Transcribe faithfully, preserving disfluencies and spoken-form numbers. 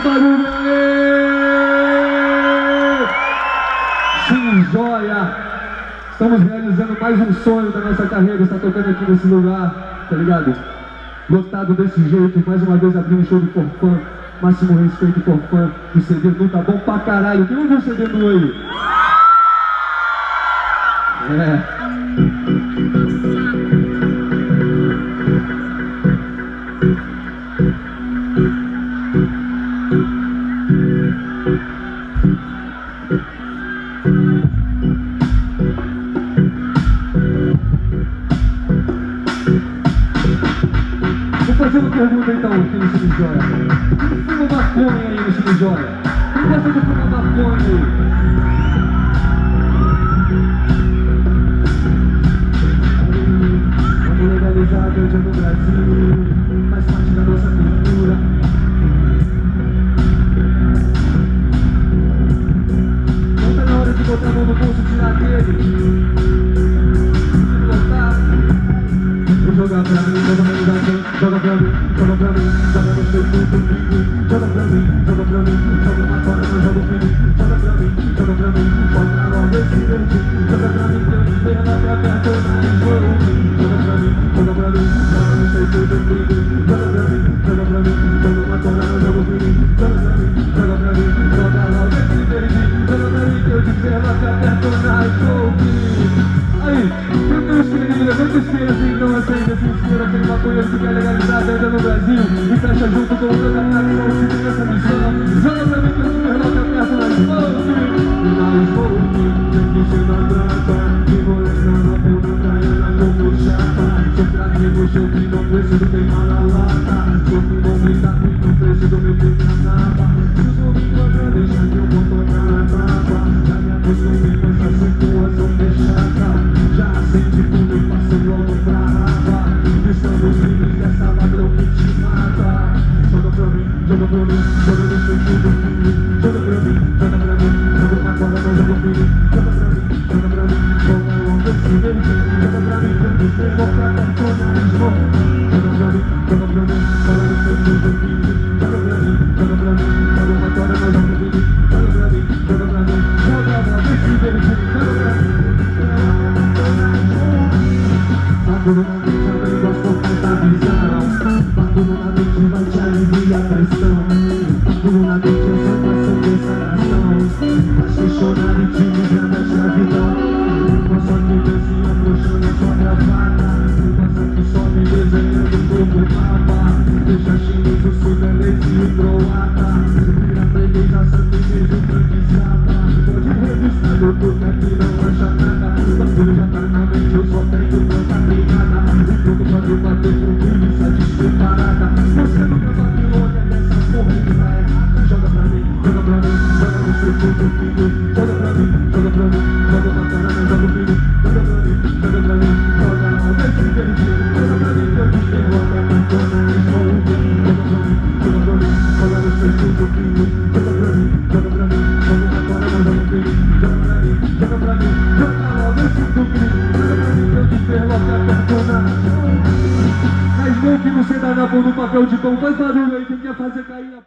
barulho aí! Cine Joia! Estamos realizando mais um sonho da nossa carreira, está tocando aqui nesse lugar, tá ligado? Lotado desse jeito, mais uma vez abrindo o show do Forfã. Máximo respeito, Forfã. O C D nu tá bom pra caralho. Quem ouviu o C D nu aí? É. Vou fazer uma pergunta então aqui no Cine Joia. Quem fuma maconha aí no Cine Joia? Quem gosta de fumar maconha aí? Vamos legalizar a ganja no Brasil, faz parte da nossa cultura. Não tá na hora de botar a mão no bolso e tirar dele. Vou jogar pra mim, joga pra mim, joga pra mim, joga pra mim, joga no seu tudo comigo. Joga pra mim, joga pra mim, joga uma fora, não joga comigo. Joga pra mim, joga pra mim, joga na loja esse verde. Joga pra mim, que eu te vejo na minha perna, mas vou ouvir. Joga pra mim, joga pra mim, joga no seu tudo comigo. Joga pra mim, joga pra mim, joga uma fora, não joga comigo. Joga pra mim, joga pra mim, joga logo esse verde. Joga pra mim, que eu te vejo na minha perna, mas vou ouvir. Aí, canta o isqueirinho, levanta o isqueiro assim, então acende esse isqueiro, aquele maconheiro que quer legalizar a venda no Brasil e fecha junto com o seu atração, se tem essa missão. Joga pra mim que eu super louco aperto nas mãos. Mas vou tem que ser na tranca, que molestando a pão na praia, na como chata. Sou craque no show que não preciso queimar a lata. Sou com bom cuidado e não preciso me pegar na napa. Se o som me encontra, deixa que eu vou tocar na tapa. Já me acostumei com essa situação fechada. Já sente tudo e passo logo pra raba. Estamos livres dessa ladrão que te mata. Joga pra mim, joga pra mim, joga no seu tudo comigo. Joga pra mim, joga pra mim, joga uma corda, não joga comigo. Joga pra mim, joga pra mim, joga logo esse verde. Joga pra mim, que eu te pego pra cartonar de novo. Joga pra mim, joga pra mim, joga no seu tudo comigo. Joga pra mim, joga pra mim, joga uma corda, não joga comigo. Joga pra mim, joga pra mim, joga logo esse verde. Joga pra mim. Bagulho na mente, eu gosto dessa visão. Bagulho na mente vai te aliviar a pressão. Bagulho na mente é sensação de sanação. Faz te chorar e te livrar da escravidão. Nossa cabecinha puxando a sua gravata. Passa que sobe desenhando todo o mapa. Deixa chinês, o sudanês e o croata. Vira freguês, a cerveja franquizada. Pode revistar no turno aqui não acha nada. Bagulho já tá na mente, eu só tenho tanta brigada. O jogo pode bater comigo e satisfeita parada. Você nunca bateu, olha nessa porra que tá errada. Joga pra mim, joga pra mim, joga no seu tudo comigo. Joga pra mim, joga pra mim, joga uma parada, joga comigo. Joga pra mim, joga pra mim, joga logo esse verde. Joga pra mim que eu te pego até a cantona e vou ouvir. Joga pra mim, joga pra mim, joga no seu tudo comigo. Joga pra mim, joga pra mim, joga uma parada, joga comigo. Joga pra mim, joga pra mim, joga logo esse verde. Joga pra mim que eu te pego até a cantona. Mas não que você dá na mão no papel de pão, faz barulho aí, quem quer fazer cair a